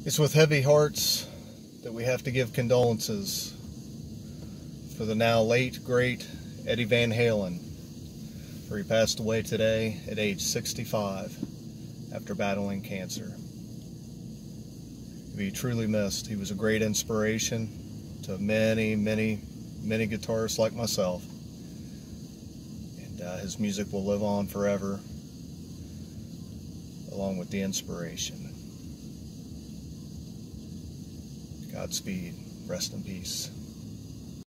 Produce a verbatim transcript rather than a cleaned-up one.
It's with heavy hearts that we have to give condolences for the now late, great Eddie Van Halen, for he passed away today at age sixty-five after battling cancer. To be truly missed. He was a great inspiration to many, many, many guitarists like myself, and uh, his music will live on forever, along with the inspiration. Godspeed. Rest in peace.